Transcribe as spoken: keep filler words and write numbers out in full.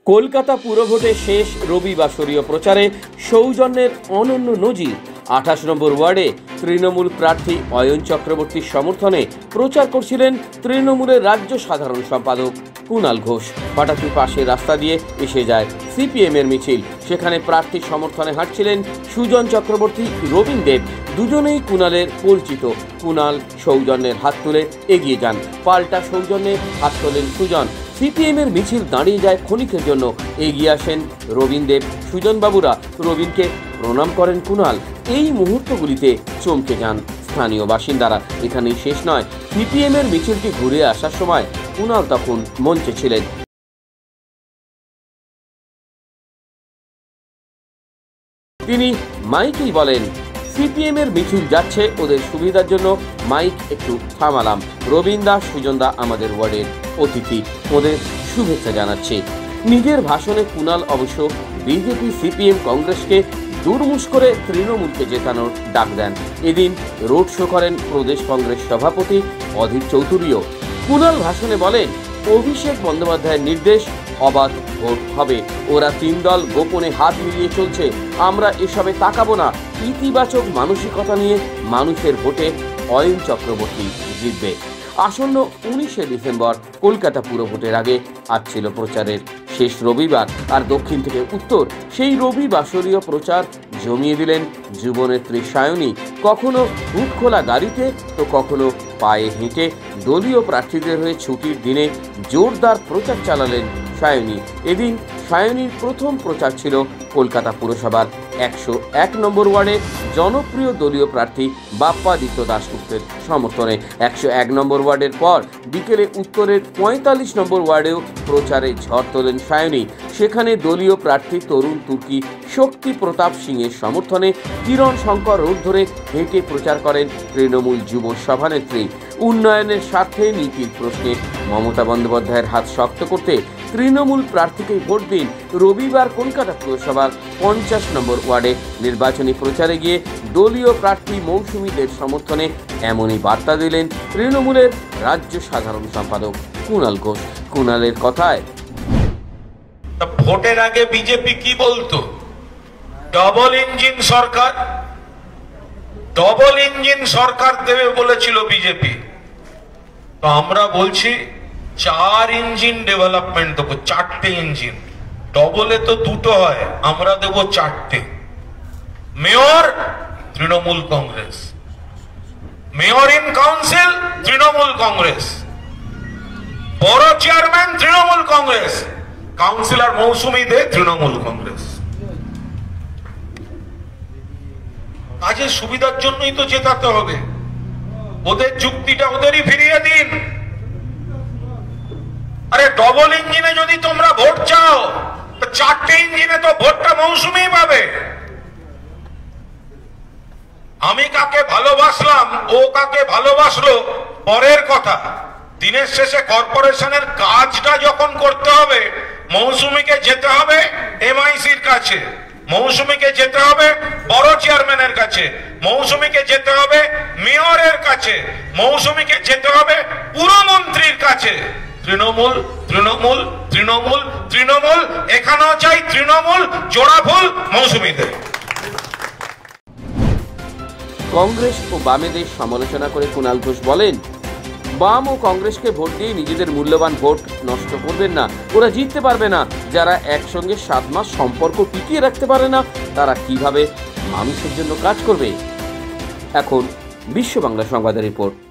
কলকাতা পুরভোটে শেষ রবিবাসরীয় প্রচারে সৌজন্যের অনন্য নজির। আঠাশ নম্বর ওয়ার্ডে তৃণমূল প্রার্থী অয়ন চক্রবর্তীর সমর্থনে প্রচার করছিলেন তৃণমূলের রাজ্য সাধারণ সম্পাদক কুণাল ঘোষ। হঠাৎ পাশের রাস্তা দিয়ে এসে যায় সিপিএমের মিছিল। সেখানে প্রার্থীর সমর্থনে হাঁটছিলেন সুজন চক্রবর্তী, রবীন দেব। দুজনেই কুণালের পরিচিত। কুণাল সৌজন্যের হাত তুলে এগিয়ে যান, পাল্টা সৌজন্যে হাত তোলেন সুজন। সিপিএমের মিছিল দাঁড়িয়ে যায় ক্ষণিকের জন্য। এগিয়ে আসেন রবীন দেব, সুজনবাবুরা। রবীনকে প্রণাম করেন কুণাল। এই মুহূর্তগুলিতে চমকে যান স্থানীয় বাসিন্দারা। এখানেই শেষ নয়, সিপিএমের মিছিলটি ঘুরে আসার সময় কুণাল তখন মঞ্চে ছিলেন। তিনি মাইকেই বলেন, সিপিএমের মিছিল যাচ্ছে, ওদের সুবিধার জন্য মাইক একটু থামালাম। রবীন দাস, সুজন দা আমাদের ওয়ার্ডের অতিথি, ওদের শুভেচ্ছা জানাচ্ছে। নিজের ভাষণে কুণাল অবশ্য বিজেপি, সিপিএম, কংগ্রেসকে দুরমুশ করে তৃণমূলকে জেতানোর ডাক দেন। এদিন রোড শো করেন প্রদেশ কংগ্রেস সভাপতি অধীর চৌধুরীও। কুণাল ভাষণে বলেন, অভিষেক বন্দ্যোপাধ্যায়ের নির্দেশ, অবাধ ভোট হবে। ওরা তিন দল গোপনে হাত মিলিয়ে চলছে, আমরা এসবে তাকাবো না। ইতিবাচক মানসিকতা নিয়ে মানুষের ভোটে অয়ন চক্রবর্তী জিতবে। আসন্ন উনিশে ডিসেম্বর কলকাতা পুর ভোটের আগে আজ ছিল প্রচারের শেষ রবিবার, আর দক্ষিণ থেকে উত্তর সেই রবিবাসরীয় প্রচার জমিয়ে দিলেন যুবনেত্রী সায়নী। কখনো হুট খোলা গাড়িতে তো কখনো পায়ে হেঁটে দলীয় প্রার্থীদের হয়ে ছুটির দিনে জোরদার প্রচার চালালেন সায়নী। এদিন সায়নীর প্রথম প্রচার ছিল কলকাতা পুরসভার একশো এক নম্বর ওয়ার্ডে জনপ্রিয় দলীয় প্রার্থী বাপ্পাদিত্য দাশগুপ্তের সমর্থনে। একশো এক নম্বর ওয়ার্ডের পর বিকেলে উত্তরের পঁয়তাল্লিশ নম্বর ওয়ার্ডেও প্রচারে ঝড় তোলেন সায়নী। সেখানে দলীয় প্রার্থী তরুণ তুর্কি শক্তি প্রতাপ সিংয়ের সমর্থনে কিরণ শঙ্কর রোড ধরে হেঁটে প্রচার করেন তৃণমূল যুব সভানেত্রী। উন্নয়নের স্বার্থে নীতির প্রশ্নে মমতা বন্দ্যোপাধ্যায়ের হাত শক্ত করতে তৃণমূল প্রার্থীকেই ভোট দিন। রবিবার কলকাতা পুরসভার পঞ্চাশ নম্বর ওয়ার্ডে নির্বাচনী প্রচারে গিয়ে দলীয় প্রার্থী মৌসুমীদের সমর্থনে এমনই বার্তা দিলেন তৃণমূলের রাজ্য সাধারণ সম্পাদক কুণাল ঘোষ। কুণালের কথায়, ভোটের আগে বিজেপি কি বলতো? ডবল ইঞ্জিন সরকার, ডবল ইঞ্জিন সরকার দেবে বলেছিল বিজেপি। তো আমরা বলছি চার ইঞ্জিন ডেভেলপমেন্ট দেবো, চারটে ইঞ্জিন। ডবলে তো দুটো হয়, আমরা দেব চারটে। Mayor Trinamool Congress, mayor in council Trinamool Congress, বড় চেয়ারম্যান তৃণমূল কংগ্রেস, কাউন্সিলর মৌসুমী দে তৃণমূল কংগ্রেস। কাজের সুবিধার জন্যই তো জেতাতে হবে। ওদের যুক্তিটা ওদেরই ফিরিয়ে দিন। আরে ডবল ইঞ্জিনে যদি তোমরা ভোট চাও, চারটে ইঞ্জিনে তো ভোটটা মৌসুমী পাবে। আমি কাকে ভালোবাসলাম, ও কাকে ভালোবাসলো পরের কথা। দিনের শেষে কর্পোরেশনের কাজটা যখন করতে হবে, মৌসুমীকে যেতে হবে এমআইসির কাছে, মৌসুমীকে যেতে হবে বড় চেয়ারম্যানের কাছে, মৌসুমীকে যেতে হবে মেয়রের কাছে, মৌসুমীকে যেতে হবে পুরমন্ত্রীর কাছে। তৃণমূল তৃণমূল তৃণমূল তৃণমূল, এখানেও চাই তৃণমূল জোড়া ফুল মৌসুমীদের। কংগ্রেস ও বামেদের সমালোচনা করে কুণাল ঘোষ বলেন, বাম ও কংগ্রেসকে ভোট দিয়ে নিজেদের মূল্যবান ভোট নষ্ট করবেন না। ওরা জিততে পারবে না। যারা একসঙ্গে সাত মাস সম্পর্ক টিকিয়ে রাখতে পারে না, তারা কিভাবে মানুষের জন্য কাজ করবে? এখন বিশ্ব বাংলা সংবাদের রিপোর্ট।